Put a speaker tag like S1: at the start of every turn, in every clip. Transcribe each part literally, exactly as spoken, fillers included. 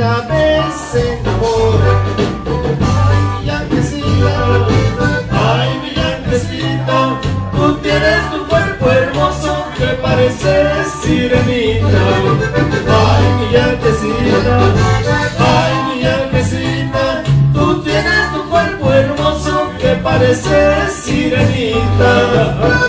S1: primera vez se enamora. Ay, mi yanquecita, ay, mi yanquecita, tú tienes tu cuerpo hermoso que parece sirenita. Ay, mi yanquecita, ay, mi yanquecita, tú tienes tu cuerpo hermoso que parece sirenita.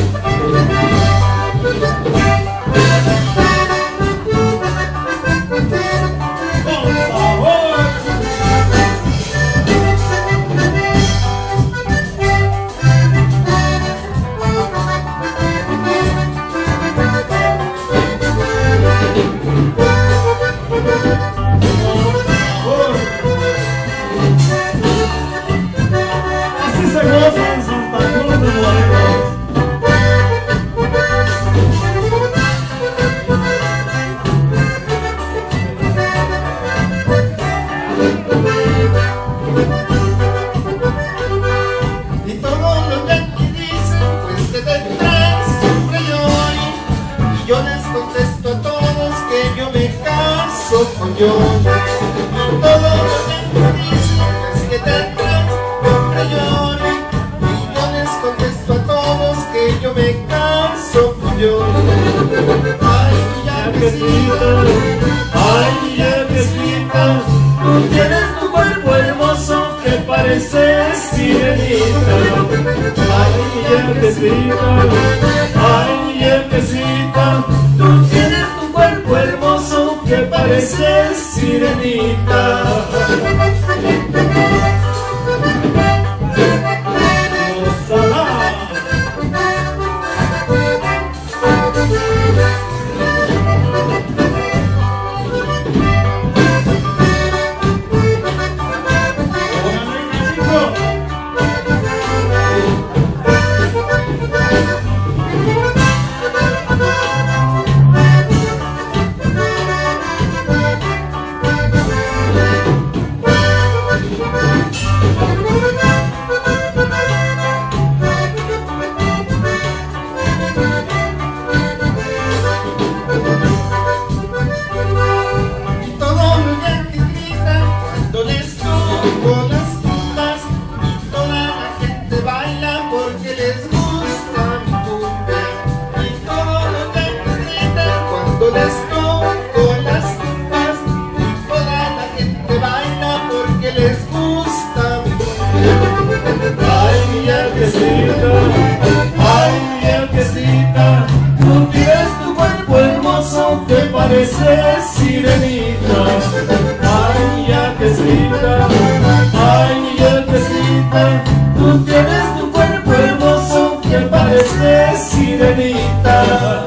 S1: Con yo, y todo lo que dicen es que tendrás hombre llore, y yo les contesto a todos que yo me caso con yo. Ay, mi yanquecita, ay, mi yanquecita, tú tienes tu cuerpo hermoso que parece sirenita. Ay, mi yanquecita, ay, mi yanquecita, tú tienes tu cuerpo hermoso que parece sirenita. Parece sirenita, ay, yanquecita, ay, yanquecita, tú tienes tu cuerpo hermoso que parece sirenita.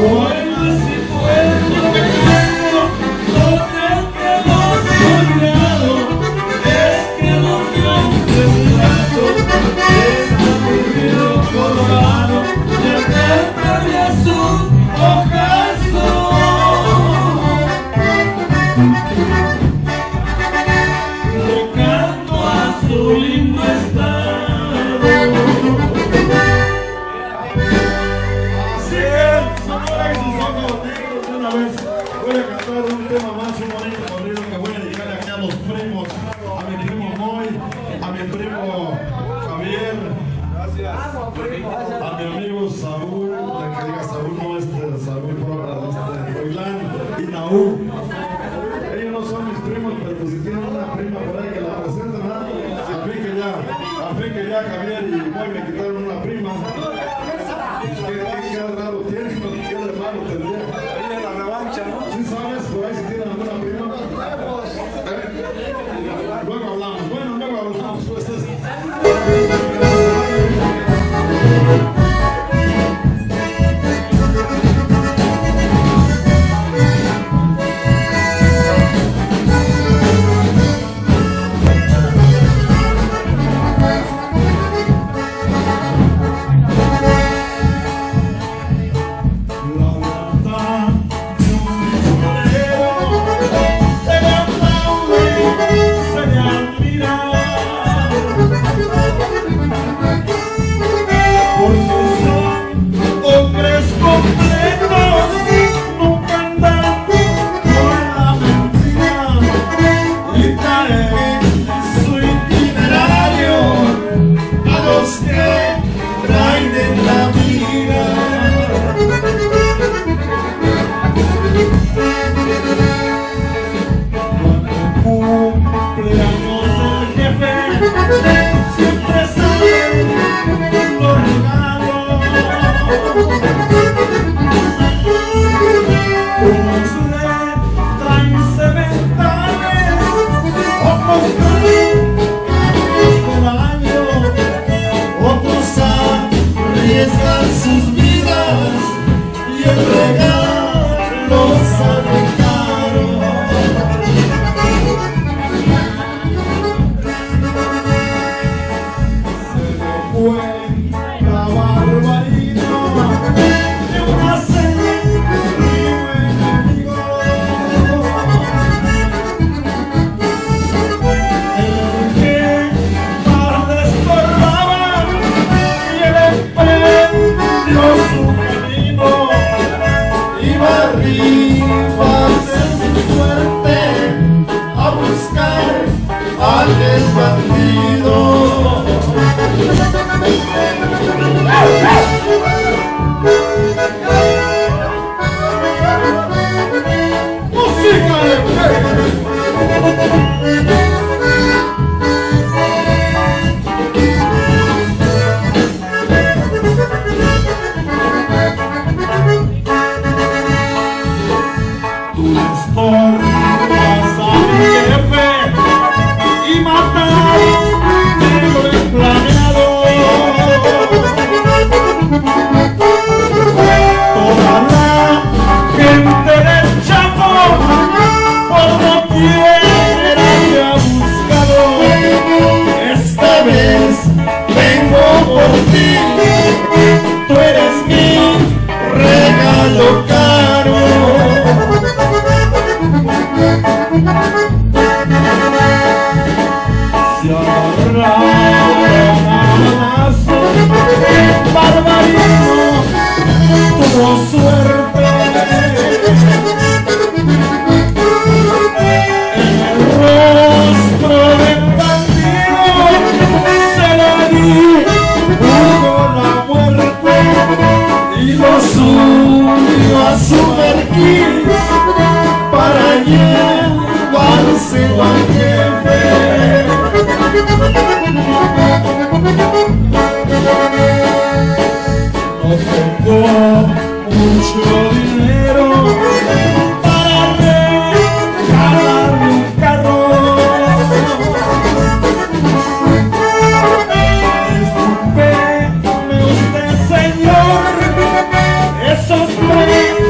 S2: Esos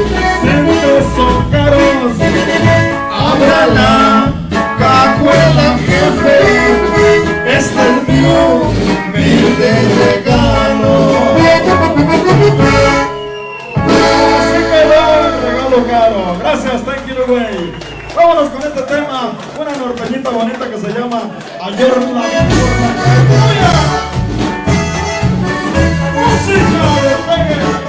S2: güey. Vámonos con este tema, una norteñita bonita que se llama Ayer la vi por la calle. ¡Música de reggae!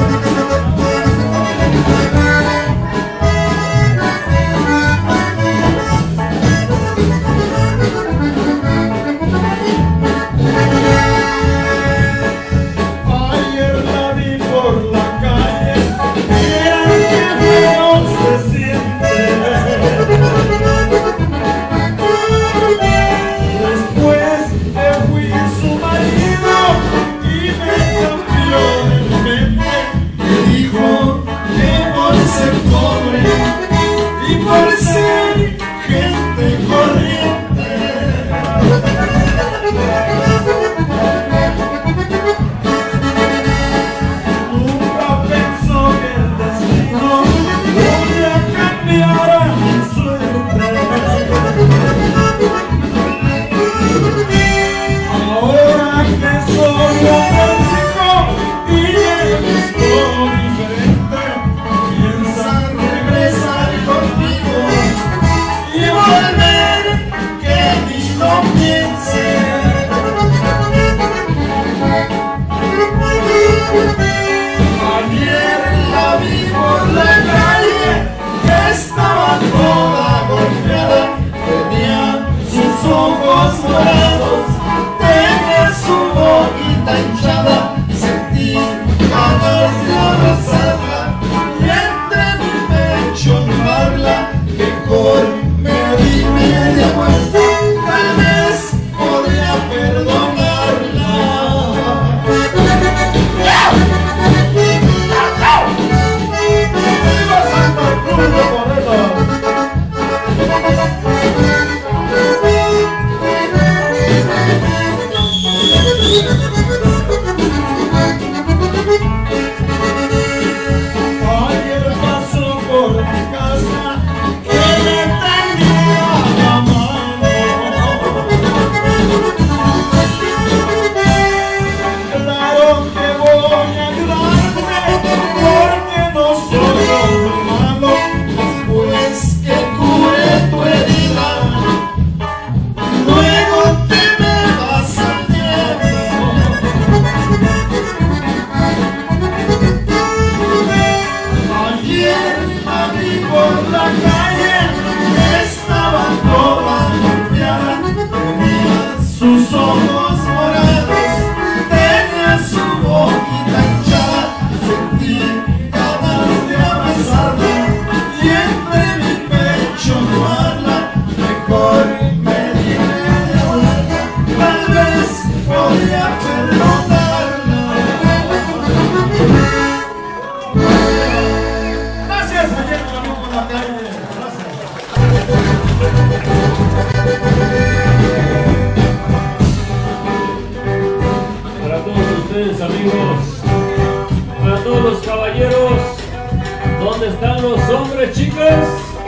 S3: ¿Dónde están los hombres, chicas?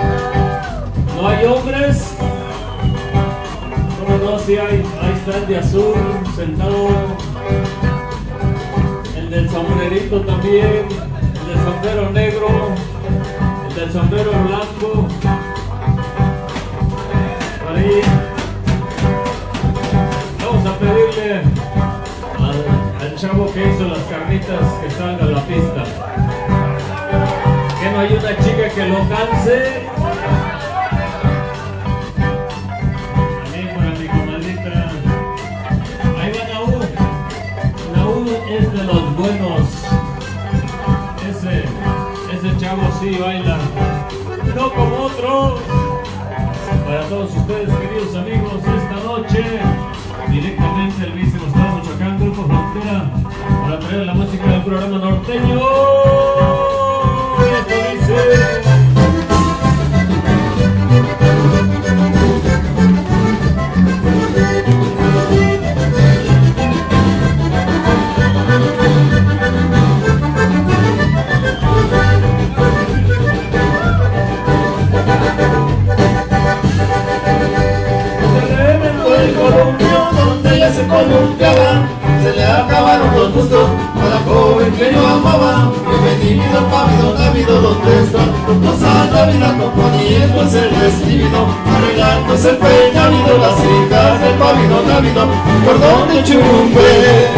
S3: ¿No hay hombres? ¿Cómo no? Sí hay. Ahí está el de azul, sentado. El del sombrerito también. El del sombrero negro. El del sombrero blanco. Por ahí. Vamos a pedirle al, al chavo que hizo las carnitas que salga a la pista. Que no hay una chica que lo canse. También para mi comadrita. Ahí va Naúl. Naúl es de los buenos. Ese, ese chavo sí baila. No como otros. Para todos ustedes, queridos amigos, esta noche, directamente del mismo estado de Michoacán, Grupo Frontera, para traer la música del programa norteño.
S1: Se columpiaba, se le acabaron los gustos a la joven que yo amaba. Bienvenido, pávido, návido, ¿dónde está? Cosa návida, componiéndose el vestido, arreglándose el peinávido, las hijas del pávido, návido, cordón de churumbe.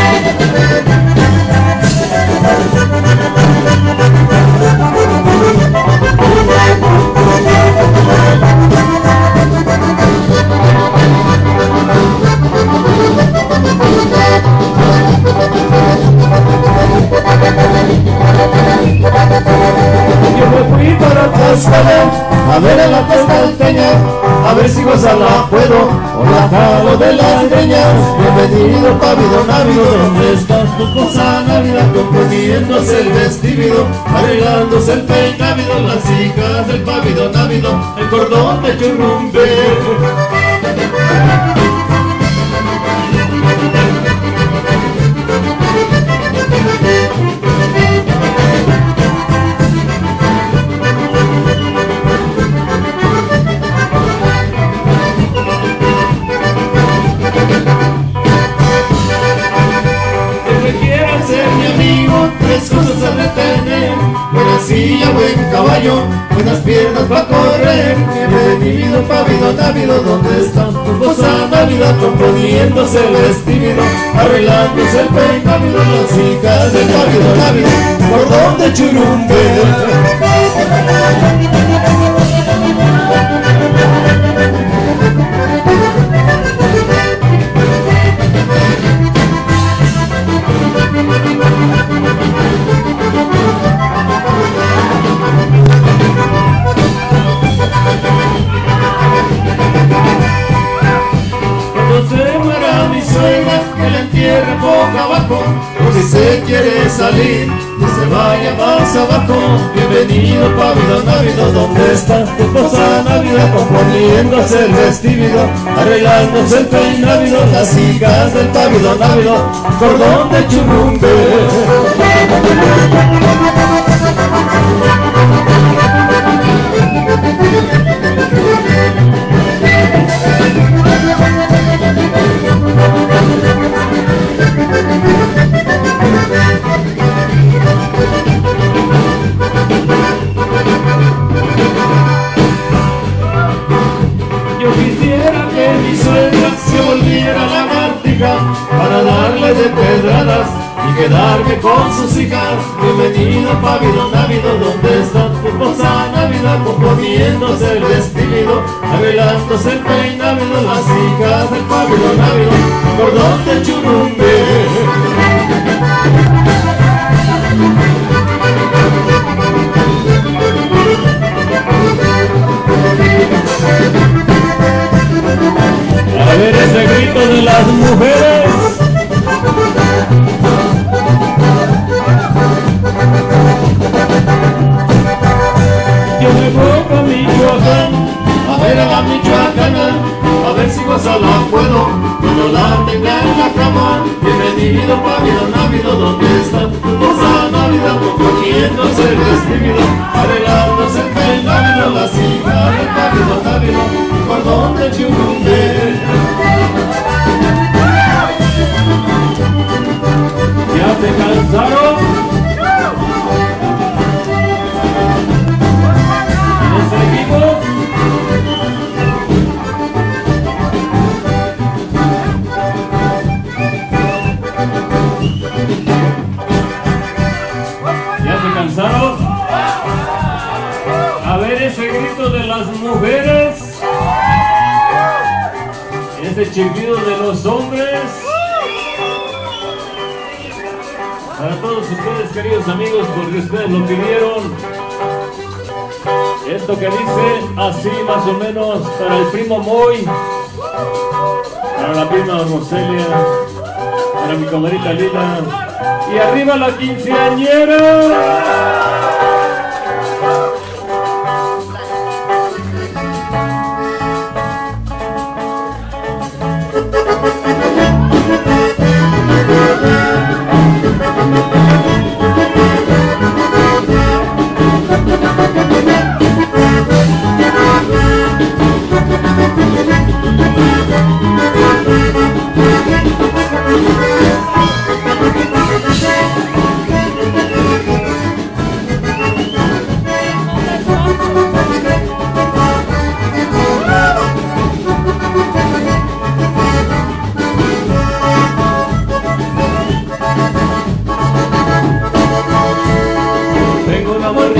S1: Yo me fui para Tlaxcala a ver a la tlaxcalteña, a ver si gozarla puedo o la jalo de las greñas. Bienvenido, pávido, návido, ¿dónde estás tu cosa návida? Componiéndose el vestido, arreglándose el peinávido, las hijas del pávido, návido, el cordón de churrumbe. Tres cosas a retener: buena silla, buen caballo, buenas piernas para correr. Bienvenido, pávido, návido, ¿dónde está tu cosa návida? Componiéndose el vestido, arreglándose el peinávido, las hijas del pávido, návido, cordón de churumbe. Boca abajo, por si se quiere salir, que se vaya más abajo. Bienvenido, pávido, návido, ¿dónde está tu cosa návida? Componiéndose el vestido, arreglándose el peinávido, las hijas del pávido, návido, cordón de churrumbe. Para darle de pedradas y quedarme con sus hijas. Bienvenido, pávido, návido, ¿dónde está tu cosa návida? Componiéndose el vestido, arreglándose el peinávido, las hijas del pávido, návido, cordón de churumbe. A ver ese grito de las mujeres. Yo me voy a Michoacán a ver a la michoacana, a ver si gozarla puedo cuando la tenga en la cama. Bienvenido, pávido, návido, ¿dónde está tu cosa návida? Componiéndose el vestido, arreglándose el peinávido, las hijas del pávido, návido, cordón de churumbe. ¿Ya se cansaron? ¿Y seguimos? ¿Ya se cansaron? A ver ese grito de las mujeres, ese chiflido de los hombres. Para todos ustedes, queridos amigos, porque ustedes lo pidieron. Esto que dice así más o menos para el primo Moy, para la prima Roselia, para mi comadrita Lila, y arriba la quinceañera.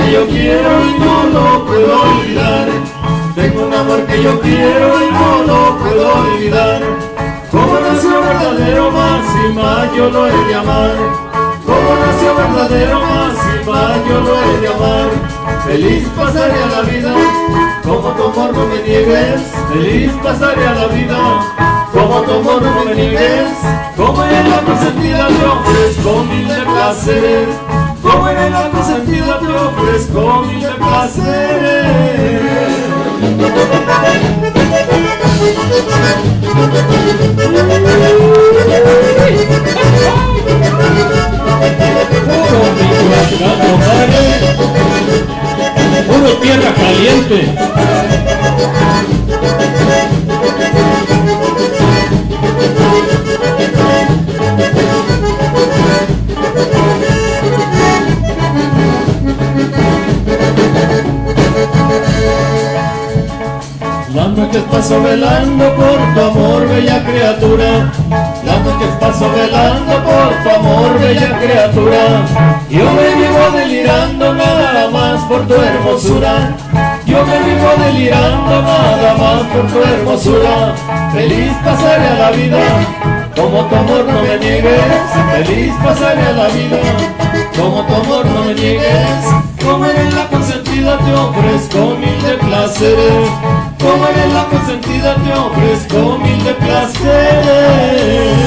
S1: que yo quiero y no lo puedo olvidar. Tengo un amor que yo quiero y no lo puedo olvidar. Como nació verdadero, más y más yo lo he de amar. Como nació verdadero, más y más yo lo he de amar. Feliz pasaré a la vida, como tu amor no me niegues. Feliz pasaré a la vida, como tu amor no me niegues. Como en la consentida te ofrezco mil de placeres. Como en la consentida te ofrezco mil de placeres.
S3: Puro tierra caliente.
S1: Las noches paso velando por tu amor, bella criatura. Las noches paso velando por tu amor, bella criatura. Yo me vivo delirando nada más por tu hermosura. Yo me vivo delirando nada más por tu hermosura. Feliz pasaré a la vida, como tu amor no me niegues. Feliz pasaré a la vida, como tu amor no me niegues. Como eres la consentida te ofrezco mil de placeres. Como eres la consentida te ofrezco mil de placeres.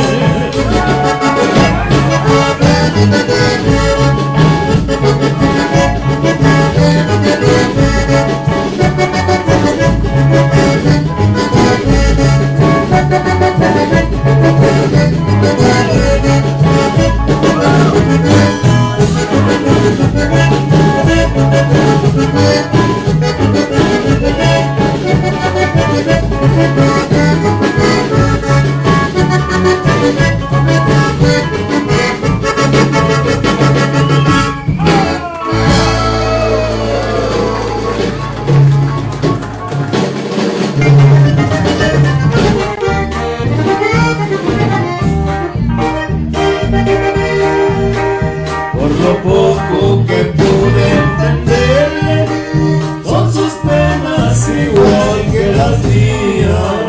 S1: Por lo poco que pude entenderle, son sus penas igual que las mías.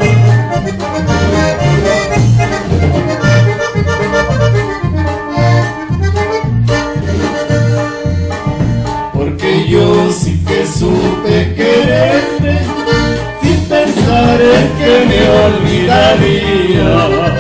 S1: Porque yo sí que supe quererte, sin pensar en que me olvidaría.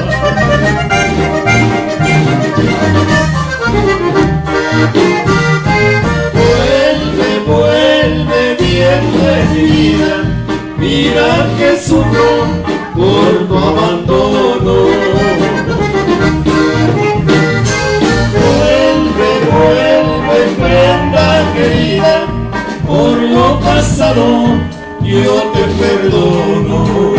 S1: Vuelve, vuelve, bien de mi vida, mira que sufro por tu abandono. Vuelve, vuelve, prenda querida, por lo pasado yo te perdono.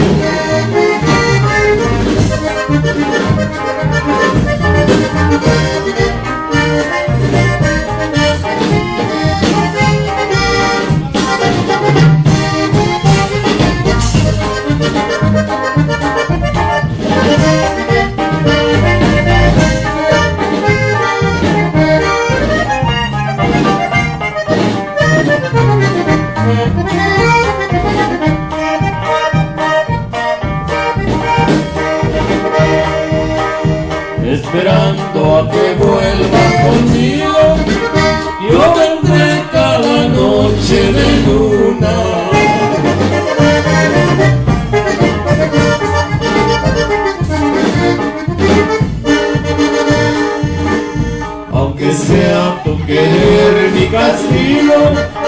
S1: Esperando a que vuelva conmigo, yo vendré cada noche de luna. Aunque sea tu querer mi castigo,